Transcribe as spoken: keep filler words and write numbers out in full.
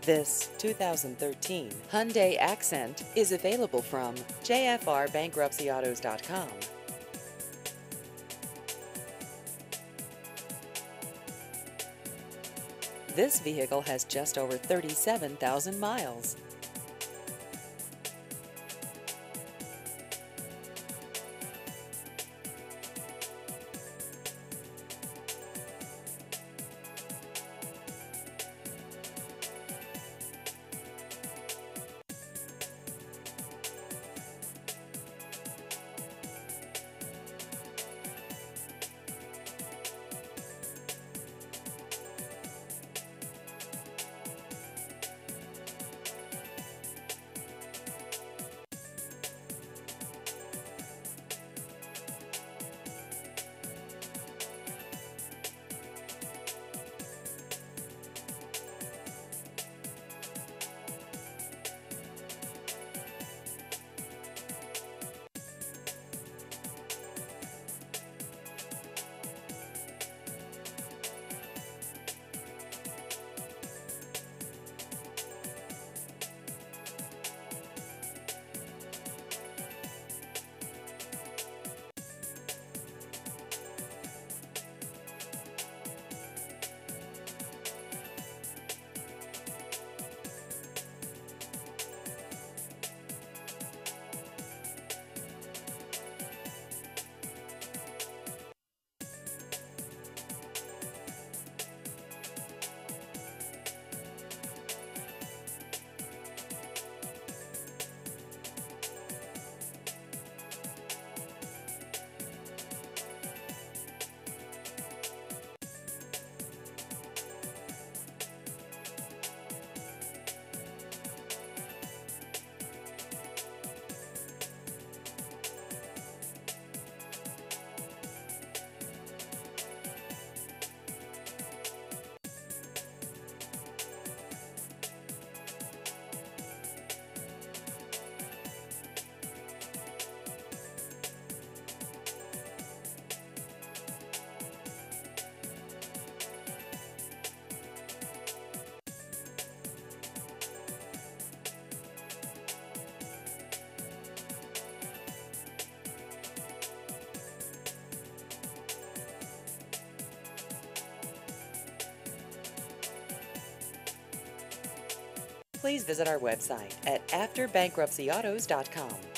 This two thousand thirteen Hyundai Accent is available from J F R Bankruptcy Autos dot com. This vehicle has just over thirty-seven thousand miles. Please visit our website at After Bankruptcy Autos dot com.